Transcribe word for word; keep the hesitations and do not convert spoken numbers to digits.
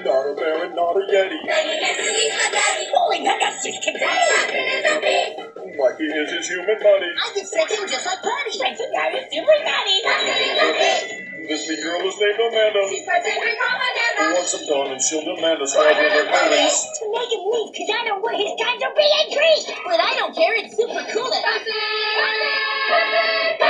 Not a bear and not a yeti. Holy, I got six today. Mikey is his human body. I can stretch him just like Putty. Stretch him down his super body. This mean girl is named Amanda. She's my favorite propaganda. Who wants some done and she'll demand a strawberry police. To make him leave, cause I don't want his time to be increased. But I don't care, it's super cool that